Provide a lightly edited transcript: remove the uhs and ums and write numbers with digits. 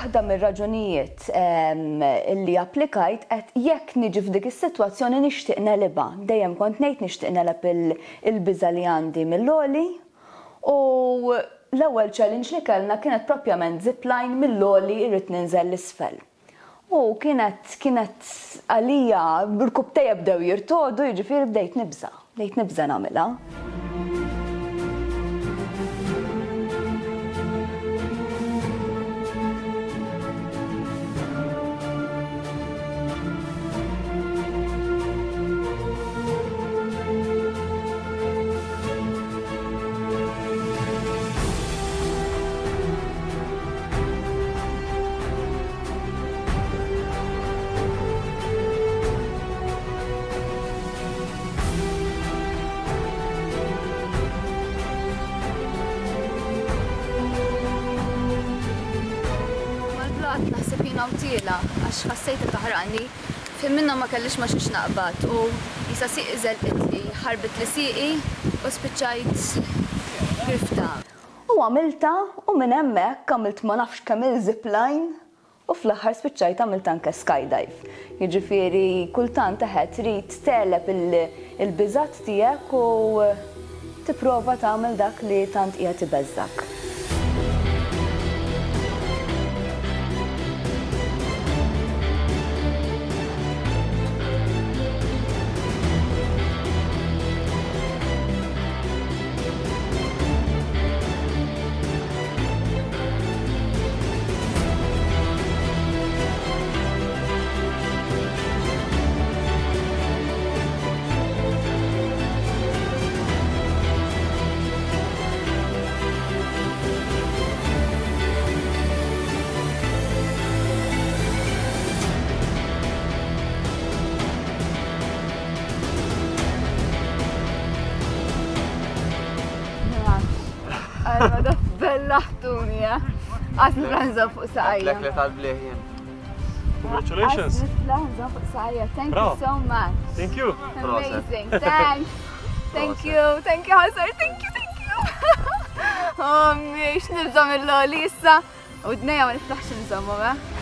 waħda mir-raġunijiet li applikajt qed jekk niġi f'dik is-sitwazzjoni nixtieq nelibha. Dejjem kont ngħid nixtieq neleb il-biża' li għandi mill-għoli u l-ewwel challenge li kellna kienet propjament zipline mill-għoli irrid ninżel l-isfel. U kienet għalija bil-kubtejja bdew jirtodu, jiġifieri bdejt nibża nagħmilha. Naħseb jina utila għax ħassejta taħraqni fejn minna ma kellix ma xiex naqbad u jisa siqi żelqitli, ħarbit li siqi u spiċċajt grifta. U għamilta u minn hemmhekk għamilt ma nafx kemm il-zipline u fl-aħħar spiċċajt għamilt anke skydive. Jiġifieri kultant eħed trid teleb il-biżgħat tiegħek u tipprova tagħmel dak li tant qiegħed ibeżżak. Għalma bellaħtuni, għasni flanza fuq saqajja. Lek li tal-bliħ jien. Congratulations. Għasni flanza fuq saqajja. Thank you so much. Thank you. Amazing. Thanks. Thank you. Thank you, Ħasar. Thank you. Oh, miex nibżom il-loli issa. U d-nejja ma niflaħx nżommu,